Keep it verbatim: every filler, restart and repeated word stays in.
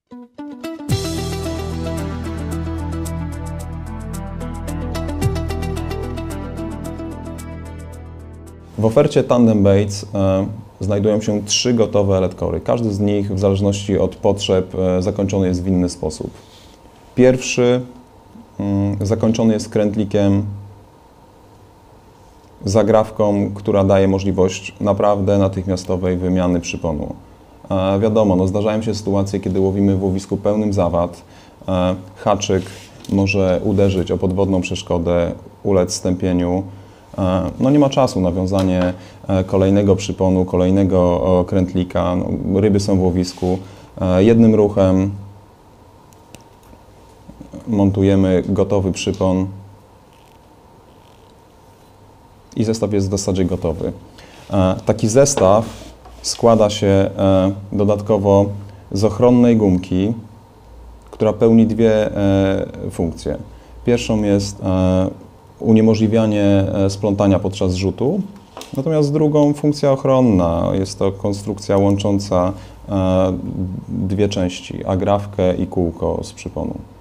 W ofercie Tandem Baits e, znajdują się trzy gotowe L E D-kory. Każdy z nich, w zależności od potrzeb, e, zakończony jest w inny sposób. Pierwszy mm, zakończony jest krętlikiem, zagrawką, która daje możliwość naprawdę natychmiastowej wymiany przyponu. E, wiadomo, no, zdarzają się sytuacje, kiedy łowimy w łowisku pełnym zawad. E, haczyk może uderzyć o podwodną przeszkodę, ulec stępieniu. No nie ma czasu na wiązanie kolejnego przyponu, kolejnego krętlika. No, ryby są w łowisku. Jednym ruchem montujemy gotowy przypon i zestaw jest w zasadzie gotowy. Taki zestaw składa się dodatkowo z ochronnej gumki, która pełni dwie funkcje. Pierwszą jest uniemożliwianie splątania podczas zrzutu, natomiast drugą funkcja ochronna. Jest to konstrukcja łącząca dwie części, agrawkę i kółko z przyponu.